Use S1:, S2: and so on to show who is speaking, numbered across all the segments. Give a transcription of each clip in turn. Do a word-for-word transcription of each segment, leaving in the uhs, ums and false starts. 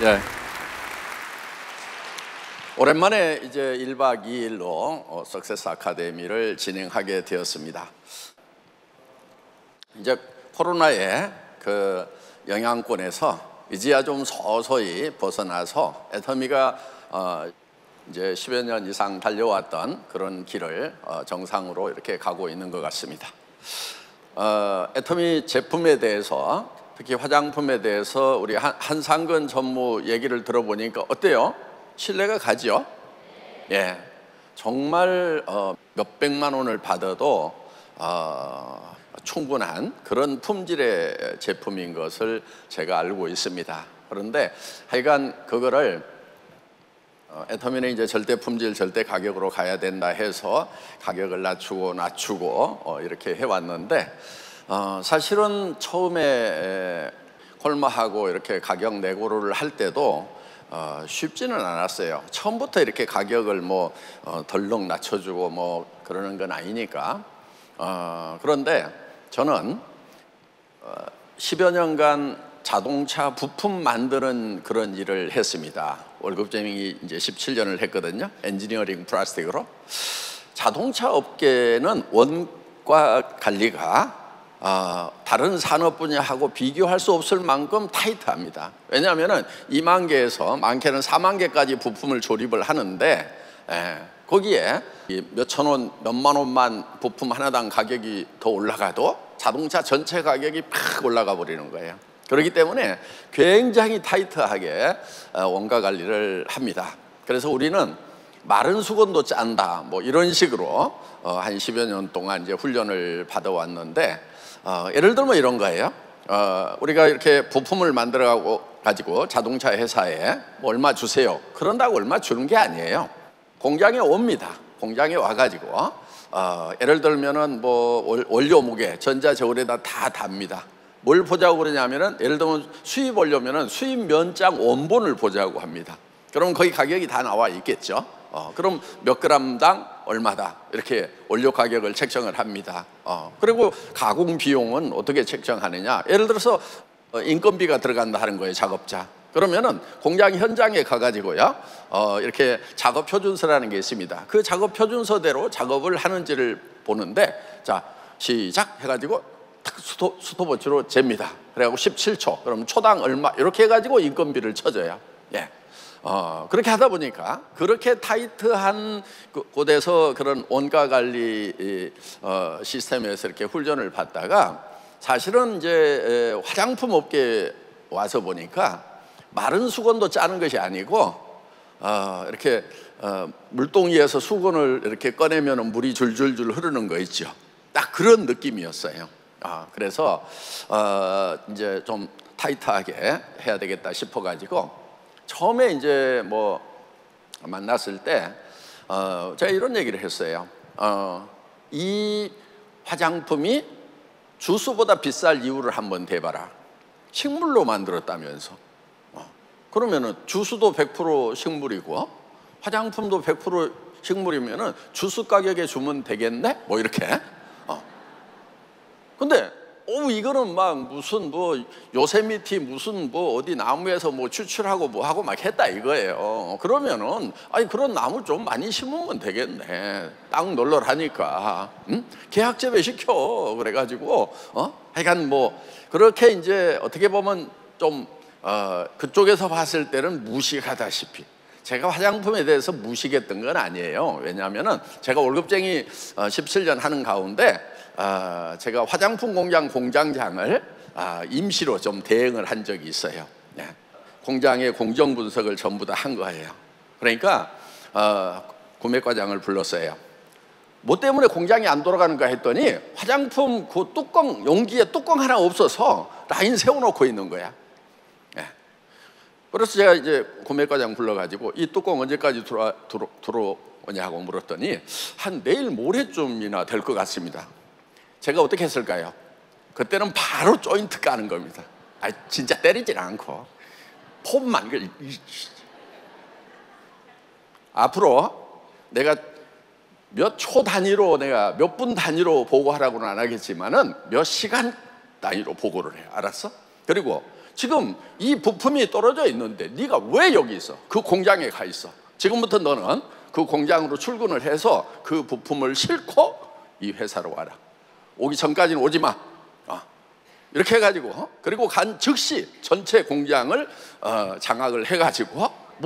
S1: 예. 오랜만에 이제 일 박 이 일로 어, 석세스 아카데미를 진행하게 되었습니다. 이제 코로나의 그 영향권에서 이제야 좀 서서히 벗어나서 애터미가 어, 이제 십여 년 이상 달려왔던 그런 길을 어, 정상으로 이렇게 가고 있는 것 같습니다. 어, 애터미 제품에 대해서, 특히 화장품에 대해서 우리 한, 한상근 전무 얘기를 들어보니까 어때요? 신뢰가 가죠? 예, 정말 어, 몇백만 원을 받아도 어, 충분한 그런 품질의 제품인 것을 제가 알고 있습니다. 그런데 하여간 그거를 어, 애터미는 이제 절대 품질, 절대 가격으로 가야 된다 해서 가격을 낮추고 낮추고 어, 이렇게 해왔는데 어, 사실은 처음에 콜마하고 이렇게 가격 내고를 할 때도 어, 쉽지는 않았어요. 처음부터 이렇게 가격을 뭐 어, 덜렁 낮춰주고 뭐 그러는 건 아니니까. 어, 그런데 저는 어, 십여 년간 자동차 부품 만드는 그런 일을 했습니다. 월급쟁이 이제 십칠 년을 했거든요. 엔지니어링 플라스틱으로. 자동차 업계는 원가 관리가 어, 다른 산업 분야하고 비교할 수 없을 만큼 타이트합니다. 왜냐하면 이만 개에서 많게는 사만 개까지 부품을 조립을 하는데 에, 거기에 몇천 원, 몇만 원만 부품 하나당 가격이 더 올라가도 자동차 전체 가격이 팍 올라가 버리는 거예요. 그렇기 때문에 굉장히 타이트하게 원가 관리를 합니다. 그래서 우리는 마른 수건도 짠다 뭐 이런 식으로 한 십여 년 동안 이제 훈련을 받아왔는데 어, 예를 들면 이런 거예요. 어, 우리가 이렇게 부품을 만들어 가지고 자동차 회사에 뭐 얼마 주세요 그런다고 얼마 주는 게 아니에요. 공장에 옵니다. 공장에 와가지고 어, 예를 들면은 뭐 원료 무게, 전자 저울에다 다 답니다. 뭘 보자고 그러냐면은 예를 들면 수입 올려면은 수입 면장 원본을 보자고 합니다. 그럼 거기 가격이 다 나와 있겠죠. 어, 그럼 몇 그램당 얼마다 이렇게 원료 가격을 책정을 합니다. 어, 그리고 가공 비용은 어떻게 책정하느냐? 예를 들어서 인건비가 들어간다 하는 거예요, 작업자. 그러면은 공장 현장에 가가지고요, 어, 이렇게 작업 표준서라는 게 있습니다. 그 작업 표준서대로 작업을 하는지를 보는데, 자 시작 해가지고 탁 스톱, 스톱워치로 잽니다. 그래가지고 십칠 초, 그럼 초당 얼마 이렇게 해가지고 인건비를 쳐줘요. 예. 어, 그렇게 하다 보니까 그렇게 타이트한 곳에서 그런 원가 관리 어, 시스템에서 이렇게 훈련을 받다가 사실은 이제 화장품 업계에 와서 보니까 마른 수건도 짜는 것이 아니고 어, 이렇게 어, 물동이에서 수건을 이렇게 꺼내면 물이 줄줄줄 흐르는 거 있죠. 딱 그런 느낌이었어요. 어, 그래서 어, 이제 좀 타이트하게 해야 되겠다 싶어가지고 처음에 이제 뭐 만났을 때 어, 제가 이런 얘기를 했어요. 어, 이 화장품이 주스보다 비쌀 이유를 한번 대봐라. 식물로 만들었다면서. 어, 그러면은 주스도 백 퍼센트 식물이고 화장품도 백 퍼센트 식물이면은 주스 가격에 주면 되겠네? 뭐 이렇게. 어. 근데 오, 이거는 막 무슨 뭐 요세미티 무슨 뭐 어디 나무에서 뭐 추출하고 뭐 하고 막 했다 이거예요. 그러면은 아니 그런 나무 좀 많이 심으면 되겠네. 땅 널널하니까. 응? 계약 재배시켜. 그래가지고 어? 하여간 뭐 그렇게 이제 어떻게 보면 좀 어, 그쪽에서 봤을 때는 무식하다시피. 제가 화장품에 대해서 무식했던 건 아니에요. 왜냐하면은 제가 월급쟁이 어, 십칠 년 하는 가운데 어, 제가 화장품 공장 공장장을 어, 임시로 좀 대행을 한 적이 있어요. 네. 공장의 공정 분석을 전부 다 한 거예요. 그러니까 어, 구매과장을 불렀어요. 뭐 때문에 공장이 안 돌아가는가 했더니 화장품 그 뚜껑 용기에 뚜껑 하나 없어서 라인 세워놓고 있는 거야. 네. 그래서 제가 이제 구매과장 불러가지고 이 뚜껑 언제까지 들어, 들어, 들어오냐고 물었더니 한 내일 모레쯤이나 될 것 같습니다. 제가 어떻게 했을까요? 그때는 바로 조인트 까는 겁니다. 아, 진짜 때리질 않고 폼만. 앞으로 내가 몇 초 단위로 내가 몇 분 단위로 보고하라고는 안 하겠지만은 몇 시간 단위로 보고를 해요. 알았어? 그리고 지금 이 부품이 떨어져 있는데 네가 왜 여기 있어? 그 공장에 가 있어. 지금부터 너는 그 공장으로 출근을 해서 그 부품을 싣고 이 회사로 와라. 오기 전까지는 오지 마. 어. 이렇게 해가지고, 그리고 간 즉시 전체 공장을 어, 장악을 해가지고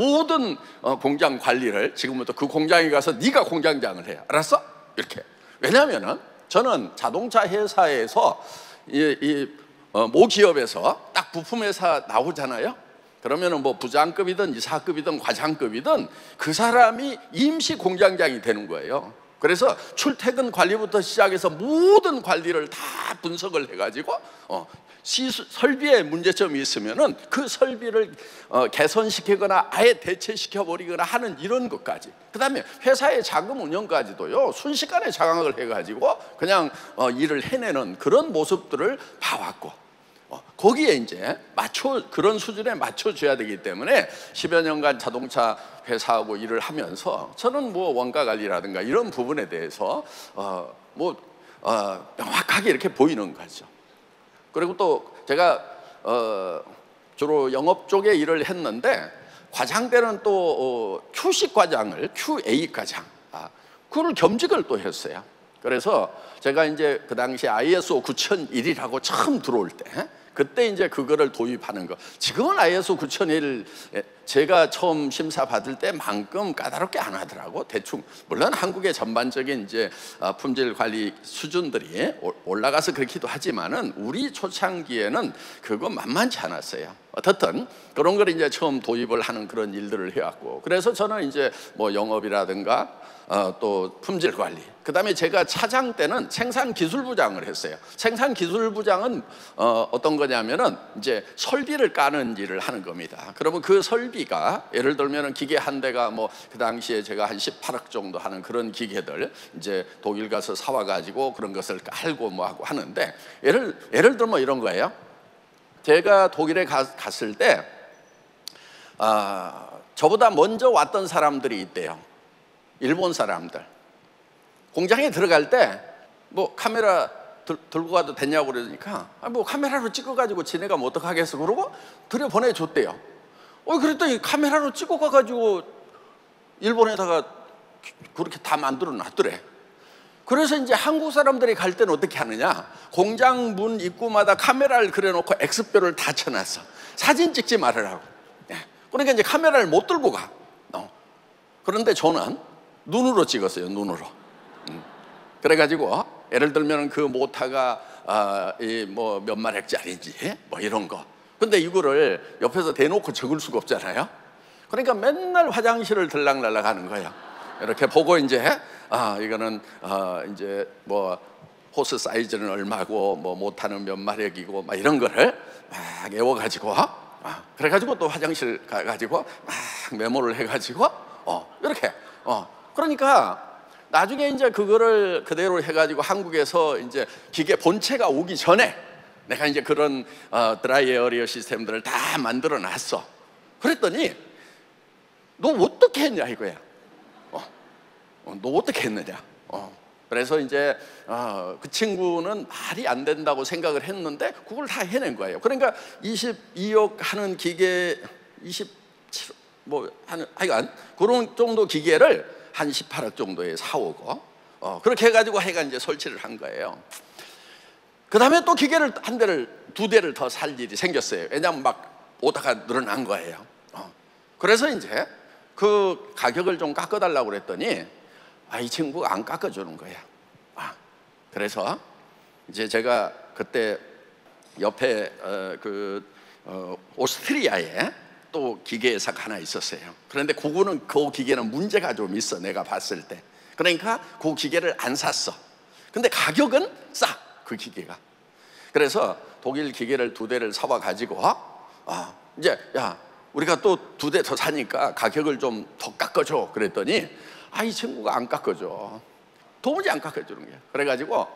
S1: 모든 어, 공장 관리를 지금부터 그 공장에 가서 네가 공장장을 해. 알았어? 이렇게. 왜냐하면은 저는 자동차 회사에서 이, 이 어, 모기업에서 딱 부품 회사 나오잖아요. 그러면은 뭐 부장급이든 이사급이든 과장급이든 그 사람이 임시 공장장이 되는 거예요. 그래서 출퇴근 관리부터 시작해서 모든 관리를 다 분석을 해가지고 어, 시수, 설비에 문제점이 있으면은 그 설비를 어, 개선시키거나 아예 대체시켜 버리거나 하는 이런 것까지. 그다음에 회사의 자금 운영까지도요 순식간에 장악을 해가지고 그냥 어, 일을 해내는 그런 모습들을 봐왔고. 어, 거기에 이제 맞춰 그런 수준에 맞춰줘야 되기 때문에 십여 년간 자동차 회사하고 일을 하면서 저는 뭐 원가 관리라든가 이런 부분에 대해서 어, 뭐 어, 명확하게 이렇게 보이는 거죠. 그리고 또 제가 어, 주로 영업 쪽에 일을 했는데 과장 때는 또 어, 큐씨 과장을 큐에이 과장 아, 그걸 겸직을 또 했어요. 그래서 제가 이제 그 당시 아이에스오 구천일이라고 처음 들어올 때 그때 이제 그거를 도입하는 거. 지금은 아이에스오 구천일 제가 처음 심사 받을 때만큼 까다롭게 안 하더라고. 대충 물론 한국의 전반적인 이제 품질 관리 수준들이 올라가서 그렇기도 하지만은 우리 초창기에는 그거 만만치 않았어요. 어떻든 그런 걸 이제 처음 도입을 하는 그런 일들을 해왔고, 그래서 저는 이제 뭐 영업이라든가 어, 또 품질 관리, 그 다음에 제가 차장 때는 생산기술부장을 했어요. 생산기술부장은 어, 어떤 거냐면은 이제 설비를 까는 일을 하는 겁니다. 그러면 그 설비가 예를 들면은 기계 한 대가 뭐 그 당시에 제가 한 십팔억 정도 하는 그런 기계들 이제 독일 가서 사와 가지고 그런 것을 깔고 뭐 하고 하는데, 예를 예를 들면 이런 거예요. 제가 독일에 가, 갔을 때 아, 저보다 먼저 왔던 사람들이 있대요. 일본 사람들. 공장에 들어갈 때 뭐 카메라 들, 들고 가도 되냐고 그러니까 아, 뭐 카메라로 찍어가지고 지네가 뭐 어떡하겠어 그러고 들여 보내줬대요. 어, 그랬더니 카메라로 찍어가가지고 일본에다가 그렇게 다 만들어 놨더래. 그래서 이제 한국 사람들이 갈 때는 어떻게 하느냐, 공장 문 입구마다 카메라를 그려놓고 X표를 다 쳐놨어. 사진 찍지 말으라고. 그러니까 이제 카메라를 못 들고 가. 그런데 저는 눈으로 찍었어요. 눈으로. 그래가지고 예를 들면 그 모타가 아, 이 뭐 몇만 핵짜리인지 뭐 이런 거. 근데 이거를 옆에서 대놓고 적을 수가 없잖아요. 그러니까 맨날 화장실을 들락날락 하는 거예요. 이렇게 보고 이제 아 이거는 어, 이제 뭐 호스 사이즈는 얼마고 뭐 모타는 몇 마력이고 막 이런 거를 막 외워가지고 아, 그래가지고 또 화장실 가가지고 막 메모를 해가지고 어 이렇게 어 그러니까 나중에 이제 그거를 그대로 해가지고 한국에서 이제 기계 본체가 오기 전에 내가 이제 그런 어, 드라이 에어리어 시스템들을 다 만들어 놨어. 그랬더니 너 어떻게 했냐 이거야. 어, 어, 너 어떻게 했느냐. 어. 그래서 이제 어, 그 친구는 말이 안 된다고 생각을 했는데 그걸 다 해낸 거예요. 그러니까 이십이억 하는 기계, 이십칠 뭐 하는 하여간 그런 정도 기계를 한 십팔억 정도에 사오고 어, 그렇게 해가지고 하여간 이제 설치를 한 거예요. 그 다음에 또 기계를 한 대를 두 대를 더 살 일이 생겼어요. 왜냐하면 막 오다가 늘어난 거예요. 어. 그래서 이제 그 가격을 좀 깎아달라고 그랬더니 아, 이 친구가 안 깎아주는 거야. 아, 그래서 이제 제가 그때 옆에 어, 그 어, 오스트리아에 또 기계 회사가 하나 있었어요. 그런데 그거는 그 기계는 문제가 좀 있어. 내가 봤을 때. 그러니까 그 기계를 안 샀어. 근데 가격은 싸, 그 기계가. 그래서 독일 기계를 두 대를 사와 가지고 아, 이제 야 우리가 또 두 대 더 사니까 가격을 좀 더 깎아줘. 그랬더니 아, 이 친구가 안 깎아줘. 도무지 안 깎아주는 거야. 그래가지고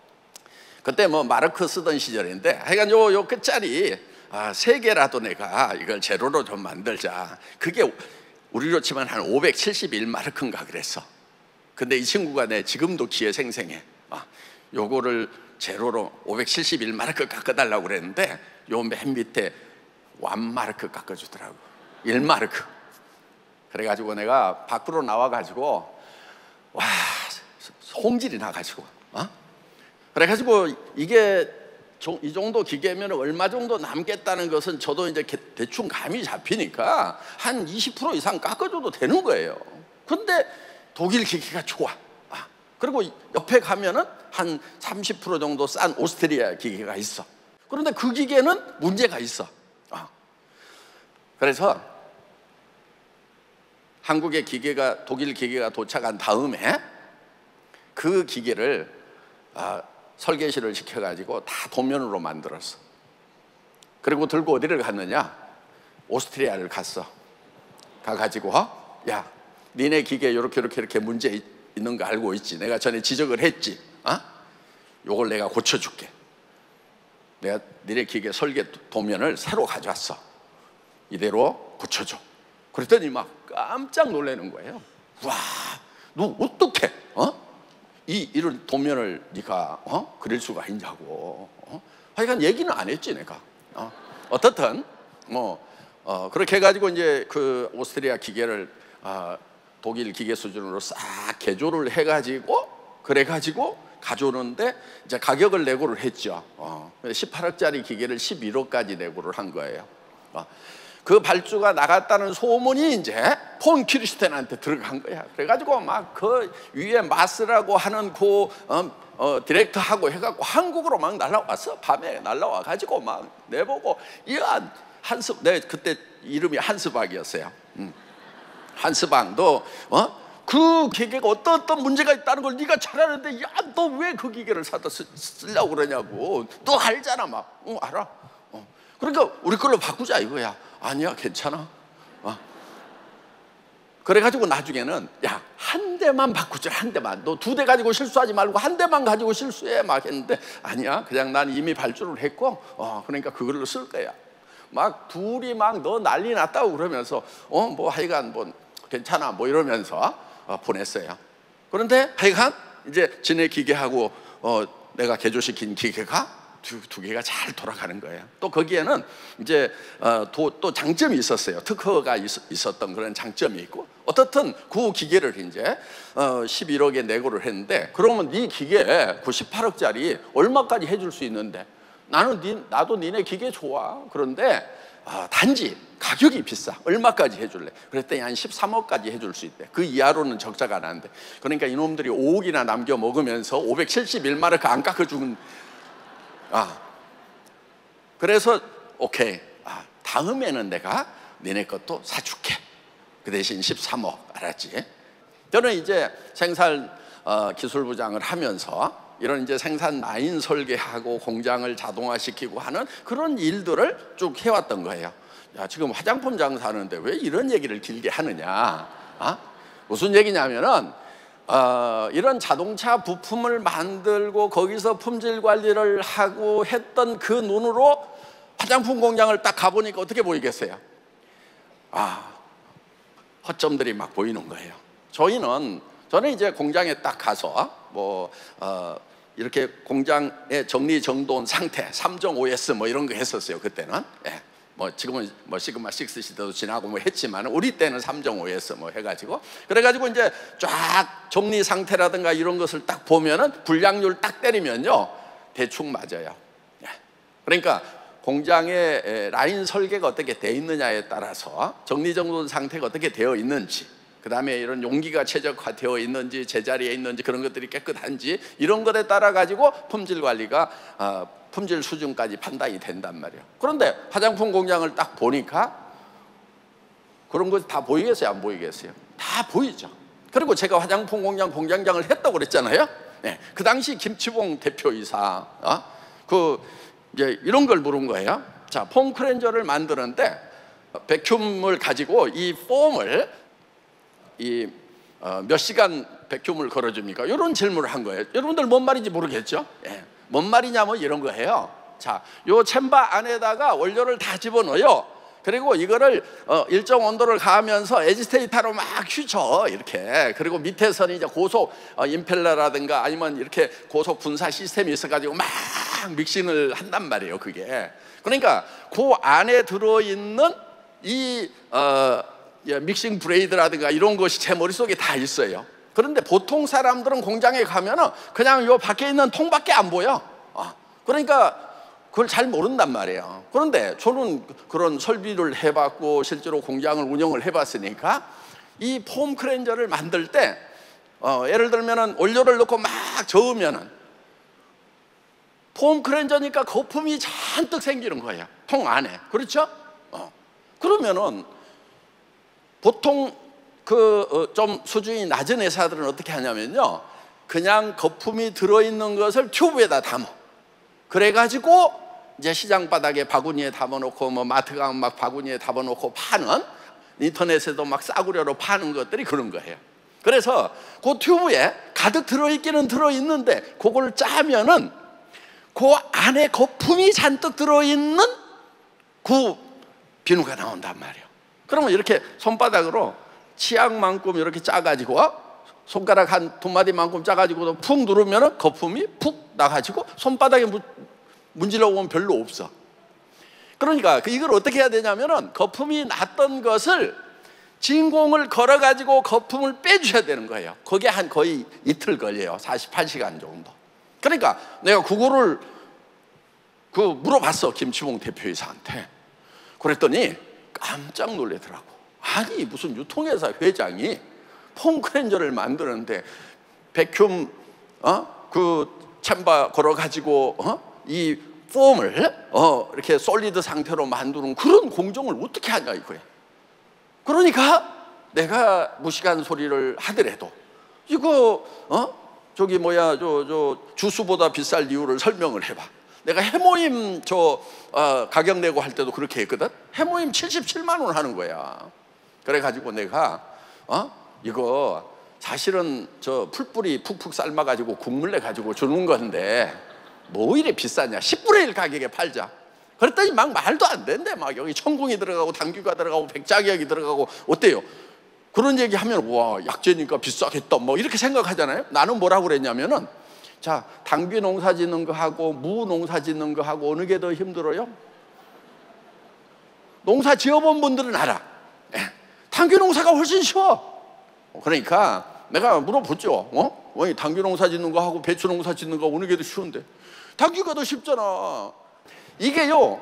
S1: 그때 뭐 마르크 쓰던 시절인데 하여간 요, 요 끝자리 아, 세 개라도 내가 이걸 제로로 좀 만들자. 그게 우리로 치면 한 오백칠십일 마르크인가 그랬어. 근데 이 친구가 내 지금도 기회 생생해. 아, 요거를 제로로 오백칠십일 마르크 깎아달라고 그랬는데 요 맨 밑에 일 마르크 깎아주더라고. 일 마르크. 그래가지고 내가 밖으로 나와가지고 와, 홍질이 나가지고 어? 그래가지고 이게 이 정도 기계면 얼마 정도 남겠다는 것은 저도 이제 대충 감이 잡히니까 한 이십 퍼센트 이상 깎아줘도 되는 거예요. 근데 독일 기계가 좋아. 아, 그리고 옆에 가면은 한 삼십 퍼센트 정도 싼 오스트리아 기계가 있어. 그런데 그 기계는 문제가 있어. 아, 그래서 한국의 기계가 독일 기계가 도착한 다음에 그 기계를 아, 설계실을 시켜가지고 다 도면으로 만들었어. 그리고 들고 어디를 갔느냐? 오스트리아를 갔어. 가가지고 어? 야, 니네 기계 이렇게 이렇게 이렇게 문제 있는 거 알고 있지? 내가 전에 지적을 했지. 어? 요걸 내가 고쳐줄게. 내가 니네 기계 설계 도면을 새로 가져왔어. 이대로 고쳐줘. 그랬더니 막 깜짝 놀라는 거예요. 와, 너 어떻게? 어? 이 이런 도면을 네가 어? 그릴 수가 있냐고. 어? 하여간 얘기는 안 했지 내가. 어? 어떻든 뭐 어, 그렇게 해가지고 이제 그 오스트리아 기계를 어, 독일 기계 수준으로 싹 개조를 해가지고 그래가지고 가져오는데 이제 가격을 내고를 했죠. 어, 십팔억짜리 기계를 십일억까지 내고를 한 거예요. 어. 그 발주가 나갔다는 소문이 이제 폰 키르슈텐한테 들어간 거야. 그래가지고 막 그 위에 마스라고 하는 그 어, 어, 디렉터하고 해갖고 한국으로 막 날라왔어. 밤에 날라와가지고 막 내보고 야 한스, 내 그때 이름이 한스박이었어요. 음. 한스박, 너 어? 그 기계가 어떤 어떤 문제가 있다는 걸 네가 잘 아는데 야 너 왜 그 기계를 사다 쓰, 쓰려고 그러냐고. 너 알잖아 막. 응 알아. 어. 그러니까 우리 걸로 바꾸자 이거야. 아니야 괜찮아. 어. 그래가지고 나중에는 야 한 대만 바꾸자. 한 대만. 너 두 대 가지고 실수하지 말고 한 대만 가지고 실수해 막 했는데 아니야 그냥 난 이미 발주를 했고 어 그러니까 그걸로 쓸 거야. 막 둘이 막 너 난리 났다고 그러면서 어 뭐 하여간 뭐 괜찮아 뭐 이러면서 어, 보냈어요. 그런데 하여간 이제 지네 기계하고 어, 내가 개조시킨 기계가 두, 두 개가 잘 돌아가는 거예요. 또 거기에는 이제 어, 도, 또 장점이 있었어요. 특허가 있, 있었던 그런 장점이 있고 어떻든 그 기계를 이제 어, 십일억에 내고를 했는데 그러면 네 기계 구십팔억짜리 얼마까지 해줄 수 있는데 나는 니, 나도 니네 기계 좋아. 그런데 어, 단지 가격이 비싸. 얼마까지 해줄래? 그랬더니 한 십삼억까지 해줄 수 있대. 그 이하로는 적자가 나는데 그러니까 이놈들이 오억이나 남겨 먹으면서 오백칠십일 마르크 안 깎아주는. 아, 그래서 오케이. 아, 다음에는 내가 니네 것도 사줄게. 그 대신 십삼억 알았지? 저는 이제 생산 어, 기술부장을 하면서 이런 이제 생산 라인 설계하고 공장을 자동화시키고 하는 그런 일들을 쭉 해왔던 거예요. 야, 지금 화장품 장사하는데 왜 이런 얘기를 길게 하느냐? 어? 무슨 얘기냐면은 어, 이런 자동차 부품을 만들고 거기서 품질 관리를 하고 했던 그 눈으로 화장품 공장을 딱 가보니까 어떻게 보이겠어요? 아, 허점들이 막 보이는 거예요. 저희는 저는 이제 공장에 딱 가서 뭐 어, 이렇게 공장의 정리정돈 상태 삼 종 오 에스 뭐 이런 거 했었어요 그때는. 예. 뭐 지금은 뭐 시그마 식스 시대도 지나고 뭐 했지만 우리 때는 삼 종 오 에스 뭐 해가지고 그래가지고 이제 쫙 정리 상태라든가 이런 것을 딱 보면은 불량률 딱 때리면요 대충 맞아요. 예. 그러니까 공장의 라인 설계가 어떻게 돼 있느냐에 따라서 정리정돈 상태가 어떻게 되어 있는지, 그 다음에 이런 용기가 최적화되어 있는지, 제자리에 있는지, 그런 것들이 깨끗한지, 이런 것에 따라 가지고 품질 관리가 어, 품질 수준까지 판단이 된단 말이에요. 그런데 화장품 공장을 딱 보니까 그런 것이 다 보이겠어요? 안 보이겠어요? 다 보이죠. 그리고 제가 화장품 공장 공장장을 했다고 그랬잖아요. 네. 그 당시 김치봉 대표이사 어? 그 이제 이런 걸 물은 거예요. 자, 폼 클렌저를 만드는데 백큐음을 가지고 이 폼을 이 어, 몇 시간 백큐음을 걸어줍니까? 이런 질문을 한 거예요. 여러분들 뭔 말인지 모르겠죠? 예. 뭔 말이냐 뭐 이런 거예요. 자, 요 챔바 안에다가 원료를 다 집어넣어요. 그리고 이거를 어, 일정 온도를 가하면서 에지테이터로 막 휘쳐 이렇게. 그리고 밑에서는 이제 고속 어, 임펠러라든가 아니면 이렇게 고속 분사 시스템이 있어가지고 막 믹싱을 한단 말이에요. 그게 그러니까 그 안에 들어있는 이 어, 믹싱 브레이드라든가 이런 것이 제 머릿속에 다 있어요. 그런데 보통 사람들은 공장에 가면은 그냥 요 밖에 있는 통밖에 안 보여. 어, 그러니까 그걸 잘 모른단 말이에요. 그런데 저는 그런 설비를 해봤고 실제로 공장을 운영을 해봤으니까 이 폼 클렌저를 만들 때 어, 예를 들면은 원료를 넣고 막 저으면은 폼 클렌저니까 거품이 잔뜩 생기는 거예요, 통 안에. 그렇죠? 어. 그러면은 보통 그 좀 수준이 낮은 회사들은 어떻게 하냐면요, 그냥 거품이 들어있는 것을 튜브에다 담아. 그래가지고 이제 시장 바닥에 바구니에 담아놓고 뭐 마트 가면 막 바구니에 담아놓고 파는, 인터넷에도 막 싸구려로 파는 것들이 그런 거예요. 그래서 그 튜브에 가득 들어있기는 들어있는데 그걸 짜면은 그 안에 거품이 잔뜩 들어있는 그 비누가 나온단 말이에요. 그러면 이렇게 손바닥으로 치약만큼 이렇게 짜가지고 손가락 한 두 마디만큼 짜가지고 푹 누르면 거품이 푹 나가지고 손바닥에 문질러 보면 별로 없어. 그러니까 이걸 어떻게 해야 되냐면은 거품이 났던 것을 진공을 걸어가지고 거품을 빼주셔야 되는 거예요. 그게 한 거의 이틀 걸려요. 사십팔 시간 정도. 그러니까 내가 그거를 그 물어봤어, 김치봉 대표이사한테. 그랬더니 깜짝 놀래더라고. 아니 무슨 유통회사 회장이 폼 클렌저를 만드는데 백큐ම් 어? 그 챔버 걸어가지고 어? 이 폼을 어, 이렇게 솔리드 상태로 만드는 그런 공정을 어떻게 하냐 이거야. 그러니까 내가 무식한 소리를 하더라도 이거 어? 저기 뭐야 저, 저 주스보다 비쌀 이유를 설명을 해봐. 내가 해모임 저 어, 가격 내고 할 때도 그렇게 했거든. 해모임 칠십칠만 원 하는 거야. 그래가지고 내가 어? 이거 사실은 저 풀뿌리 푹푹 삶아가지고 국물 내가지고 주는 건데 뭐 이래 비싸냐, 십분의 일 가격에 팔자. 그랬더니 막 말도 안 된대. 막 여기 천궁이 들어가고 당귀가 들어가고 백작약이 들어가고 어때요? 그런 얘기하면 와 약재니까 비싸겠다 뭐 이렇게 생각하잖아요. 나는 뭐라고 그랬냐면은 자, 당귀 농사 짓는 거 하고 무 농사 짓는 거 하고 어느 게 더 힘들어요? 농사 지어본 분들은 알아. 당귀 농사가 훨씬 쉬워. 그러니까 내가 물어보죠. 어? 왜 당귀 농사 짓는 거 하고 배추 농사 짓는 거 어느 게 더 쉬운데? 당귀가 더 쉽잖아. 이게요,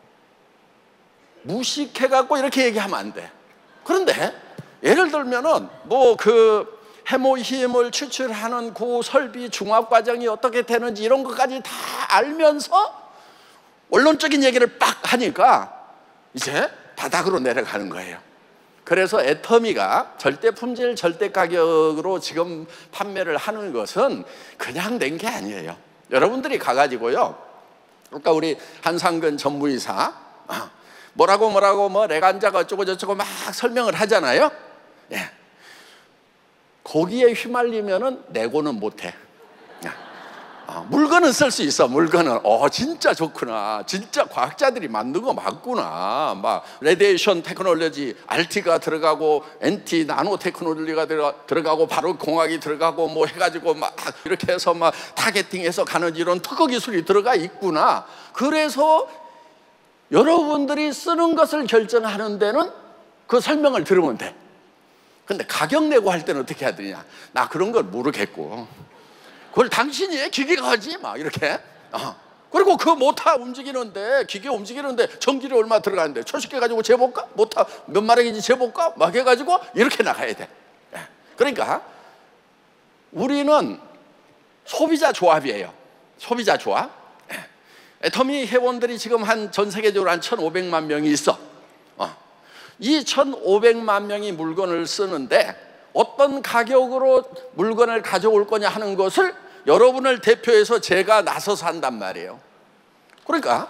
S1: 무식해갖고 이렇게 얘기하면 안 돼. 그런데 예를 들면은 뭐 그 해모힘을 추출하는 그 설비 중합 과정이 어떻게 되는지 이런 것까지 다 알면서 원론적인 얘기를 빡 하니까 이제 바닥으로 내려가는 거예요. 그래서 애터미가 절대 품질 절대 가격으로 지금 판매를 하는 것은 그냥 된 게 아니에요. 여러분들이 가가지고요, 그러니까 우리 한상근 전무이사 뭐라고 뭐라고 뭐 레간자가 어쩌고 저쩌고 막 설명을 하잖아요. 예. 거기에 휘말리면은 내고는 못해. 아, 물건은 쓸 수 있어. 물건은 어 진짜 좋구나, 진짜 과학자들이 만든 거 맞구나. 막 레디에이션 테크놀로지 알티가 들어가고 엔티 나노 테크놀로지가 들어가, 들어가고 바로 공학이 들어가고 뭐 해가지고 막 이렇게 해서 막 타겟팅해서 가는 이런 특허 기술이 들어가 있구나. 그래서 여러분들이 쓰는 것을 결정하는 데는 그 설명을 들으면 돼. 근데 가격 내고 할 때는 어떻게 해야 되냐? 나 그런 걸 모르겠고 그걸 당신이 해? 기계가 하지? 막 이렇게. 어. 그리고 그 모터 움직이는데, 기계 움직이는데 전기료 얼마 들어가는데 초식해 가지고 재볼까? 모터 몇 마력인지 재볼까? 막 해가지고 이렇게 나가야 돼. 그러니까 우리는 소비자 조합이에요. 소비자 조합. 애터미 회원들이 지금 한 전 세계적으로 한 천오백만 명이 있어. 어. 이 천오백만 명이 물건을 쓰는데 어떤 가격으로 물건을 가져올 거냐 하는 것을 여러분을 대표해서 제가 나서서 한단 말이에요. 그러니까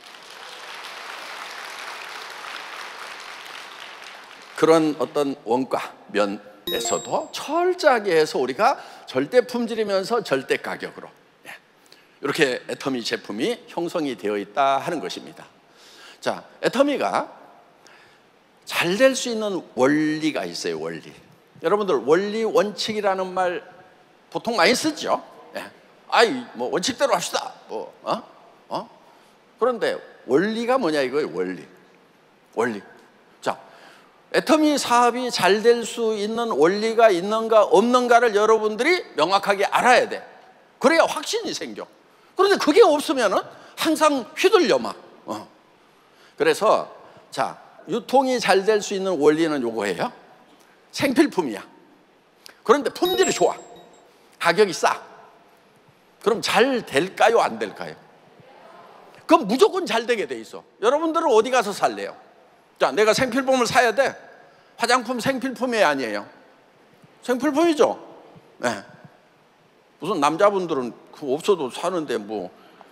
S1: 그런 어떤 원가 면에서도 철저하게 해서 우리가 절대 품질이면서 절대 가격으로 이렇게 애터미 제품이 형성이 되어 있다 하는 것입니다. 자, 애터미가 잘 될 수 있는 원리가 있어요. 원리. 여러분들 원리 원칙이라는 말 보통 많이 쓰죠. 예. 아이 뭐 원칙대로 합시다. 뭐 어? 어? 그런데 원리가 뭐냐 이거예요. 원리. 원리. 자, 애터미 사업이 잘 될 수 있는 원리가 있는가 없는가를 여러분들이 명확하게 알아야 돼. 그래야 확신이 생겨. 그런데 그게 없으면은 항상 휘둘려 막. 어. 그래서 자, 유통이 잘 될 수 있는 원리는 요거예요. 생필품이야. 그런데 품질이 좋아. 가격이 싸. 그럼 잘 될까요? 안 될까요? 그럼 무조건 잘 되게 돼 있어. 여러분들은 어디 가서 살래요? 자, 내가 생필품을 사야 돼. 화장품 생필품이 아니에요. 생필품이죠. 네. 무슨 남자분들은 없어도 사는데 뭐.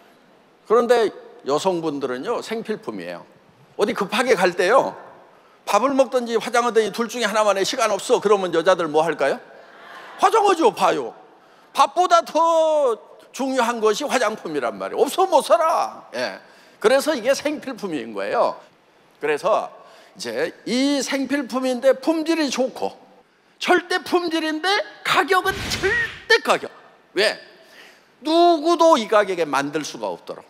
S1: 그런데 여성분들은요, 생필품이에요. 어디 급하게 갈 때요, 밥을 먹든지 화장하든지 둘 중에 하나만 해. 시간 없어. 그러면 여자들 뭐 할까요? 화장하죠. 봐요. 밥보다 더 중요한 것이 화장품이란 말이에요. 없어 못 살아. 예. 그래서 이게 생필품인 거예요. 그래서 이제 이 생필품인데 품질이 좋고 절대 품질인데 가격은 절대 가격. 왜? 누구도 이 가격에 만들 수가 없도록.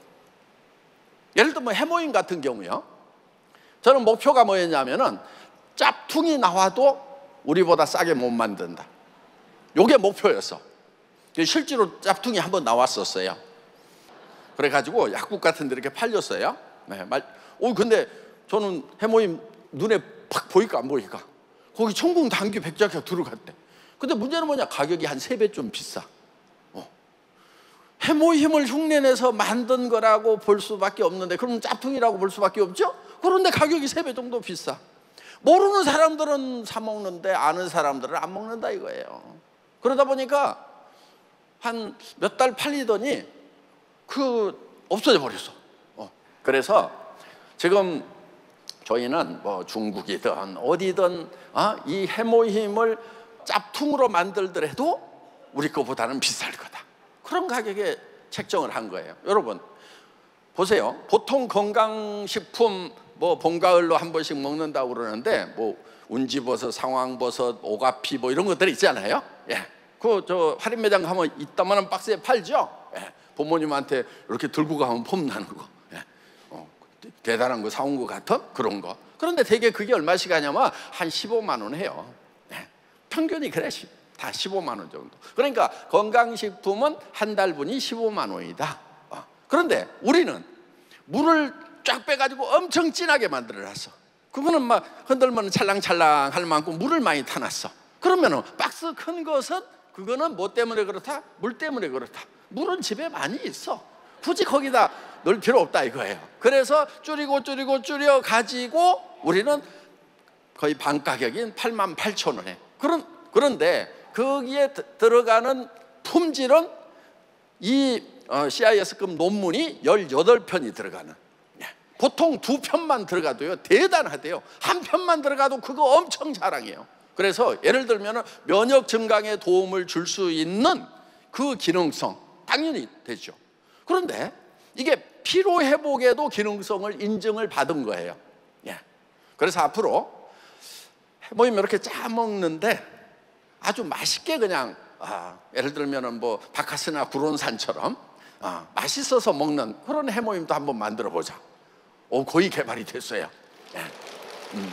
S1: 예를 들면 해모임 같은 경우요, 저는 목표가 뭐였냐면은 짭퉁이 나와도 우리보다 싸게 못 만든다. 요게 목표였어. 실제로 짭퉁이 한번 나왔었어요. 그래가지고 약국 같은 데 이렇게 팔렸어요. 네, 말, 오, 근데 저는 해모임 눈에 팍 보일까 안 보일까? 거기 천궁 당귀 백작가 들어갔대. 근데 문제는 뭐냐? 가격이 한 세 배 좀 비싸. 어. 해모임을 흉내내서 만든 거라고 볼 수밖에 없는데, 그럼 짭퉁이라고 볼 수밖에 없죠? 그런데 가격이 세 배 정도 비싸. 모르는 사람들은 사 먹는데 아는 사람들은 안 먹는다 이거예요. 그러다 보니까 한 몇 달 팔리더니 그 없어져 버렸어. 어. 그래서 지금 저희는 뭐 중국이든 어디든 어? 이 해모임을 짭퉁으로 만들더라도 우리 거보다는 비쌀 거다. 그런 가격에 책정을 한 거예요. 여러분 보세요. 보통 건강식품 뭐 봄, 가을로 한 번씩 먹는다고 그러는데 뭐 운지버섯, 상황버섯, 오가피 뭐 이런 것들 있잖아요. 예. 그 저 할인 매장 가면 이따만한 박스에 팔죠. 예. 부모님한테 이렇게 들고 가면 폼 나는 거. 예. 어, 대단한 거 사온 거 같은 그런 거. 그런데 대개 그게 얼마씩 하냐면 한 십오만 원 해요. 예. 평균이 그래. 다 십오만 원 정도. 그러니까 건강식품은 한 달분이 십오만 원이다. 어. 그런데 우리는 물을 쫙 빼가지고 엄청 진하게 만들어놨어. 그거는 막 흔들면 찰랑찰랑 할 만큼 물을 많이 타놨어. 그러면은 박스 큰 것은 그거는 뭐 때문에 그렇다? 물 때문에 그렇다. 물은 집에 많이 있어. 굳이 거기다 넣을 필요 없다 이거예요. 그래서 줄이고 줄이고 줄여 가지고 우리는 거의 반 가격인 팔만 팔천 원에. 그런, 그런데 거기에 들어가는 품질은 이 씨아이에스급 논문이 열여덟 편이 들어가는. 보통 두 편만 들어가도요 대단하대요. 한 편만 들어가도 그거 엄청 자랑해요. 그래서 예를 들면 면역 증강에 도움을 줄 수 있는 그 기능성 당연히 되죠. 그런데 이게 피로 회복에도 기능성을 인증을 받은 거예요. 예. 그래서 앞으로 해모임 이렇게 짜 먹는데 아주 맛있게 그냥 아, 예를 들면 뭐 바카스나 구론산처럼 아, 맛있어서 먹는 그런 해모임도 한번 만들어 보자. 오, 거의 개발이 됐어요. 예. 음.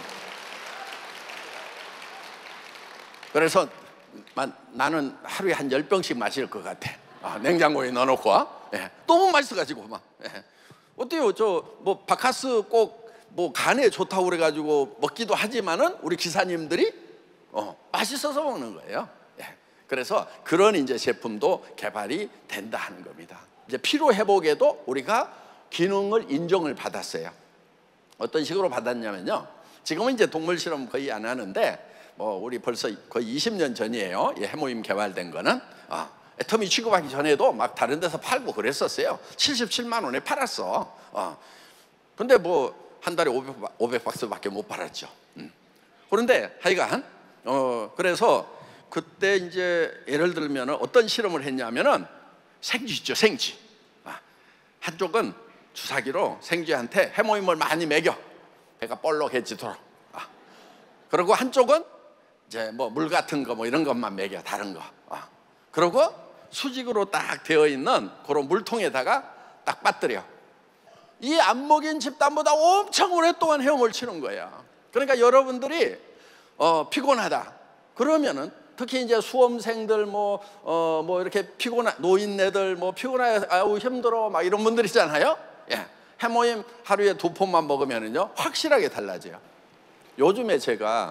S1: 그래서 마, 나는 하루에 한 열 병씩 마실 것 같아. 아, 냉장고에 넣어놓고. 예. 너무 맛있어가지고 막. 예. 어때요? 저 뭐 바카스 꼭 뭐 간에 좋다고 그래가지고 먹기도 하지만은 우리 기사님들이 어, 맛있어서 먹는 거예요. 예. 그래서 그런 이제 제품도 개발이 된다 하는 겁니다. 이제 피로 회복에도 우리가 기능을 인정을 받았어요. 어떤 식으로 받았냐면요. 지금은 이제 동물 실험 거의 안 하는데 뭐 우리 벌써 거의 이십 년 전이에요. 이 해모임 개발된 거는. 아, 애터미 취급하기 전에도 막 다른 데서 팔고 그랬었어요. 칠십칠만 원에 팔았어. 어. 근데 뭐 한 달에 오백 박스밖에 못 팔았죠. 음. 그런데 하여간 어 그래서 그때 이제 예를 들면 어떤 실험을 했냐면은 생쥐죠, 생쥐. 아, 한쪽은 주사기로 생쥐한테 해모임을 많이 먹여. 배가 볼록해지도록. 아. 그리고 한쪽은 이제 뭐 물 같은 거 뭐 이런 것만 먹여, 다른 거. 아. 그리고 수직으로 딱 되어 있는 그런 물통에다가 딱 빠뜨려. 이 안 먹인 집단보다 엄청 오랫동안 헤엄을 치는 거야. 그러니까 여러분들이 어, 피곤하다 그러면은 특히 이제 수험생들 뭐, 어, 뭐 이렇게 피곤한 노인네들 뭐 피곤해 아우 힘들어 막 이런 분들 있잖아요. 예. 해모임 하루에 두 폰만 먹으면은요 확실하게 달라져요. 요즘에 제가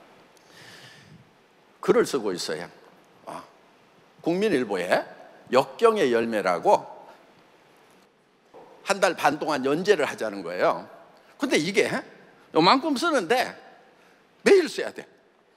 S1: 글을 쓰고 있어요. 어, 국민일보에 역경의 열매라고 한 달 반 동안 연재를 하자는 거예요. 근데 이게 요만큼 쓰는데 매일 써야 돼.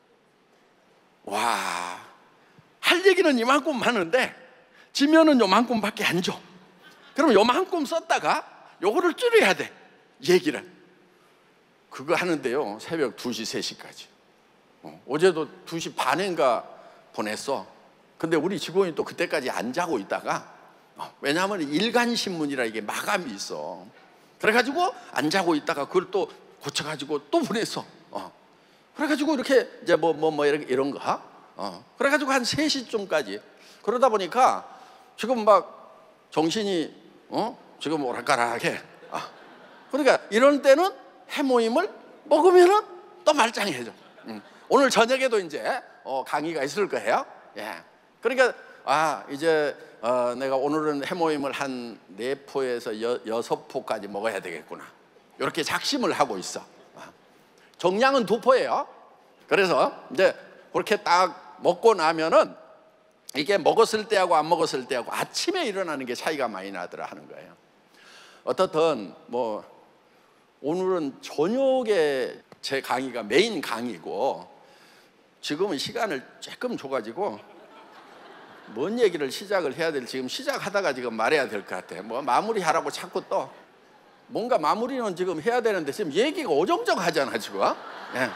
S1: 와, 할 얘기는 이만큼 많은데 지면은 요만큼밖에 안 줘. 그럼 요만큼 썼다가 요거를 줄여야 돼, 얘기를. 그거 하는데요 새벽 두 시, 세 시까지. 어, 어제도 두 시 반인가 보냈어. 근데 우리 직원이 또 그때까지 안 자고 있다가 어, 왜냐하면 일간신문이라 이게 마감이 있어. 그래가지고 안 자고 있다가 그걸 또 고쳐가지고 또 보냈어. 어. 그래가지고 이렇게 이제 뭐 뭐 뭐 이런, 이런 거. 어. 그래가지고 한 세 시쯤까지. 그러다 보니까 지금 막 정신이 어? 지금 오락가락해. 어. 그러니까 이런 때는 해모임을 먹으면은 또 말짱해져. 음. 오늘 저녁에도 이제 어, 강의가 있을 거예요. 예. 그러니까 아 이제 어, 내가 오늘은 해모임을 한 네 포에서 여, 여섯 포까지 먹어야 되겠구나. 이렇게 작심을 하고 있어. 정량은 두 포예요. 그래서 이제 그렇게 딱 먹고 나면은 이게 먹었을 때하고 안 먹었을 때하고 아침에 일어나는 게 차이가 많이 나더라 하는 거예요. 어떻든 뭐 오늘은 저녁에 제 강의가 메인 강의고 지금은 시간을 조금 줘가지고 뭔 얘기를 시작을 해야 될지 지금 시작하다가 지금 말해야 될 것 같아. 뭐 마무리하라고 자꾸 또 뭔가 마무리는 지금 해야 되는데 지금 얘기가 어정쩡하잖아 지금. 예.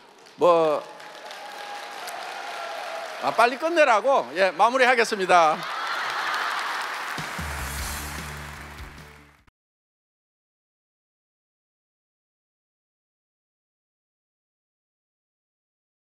S1: 뭐 아, 빨리 끝내라고. 예, 마무리하겠습니다.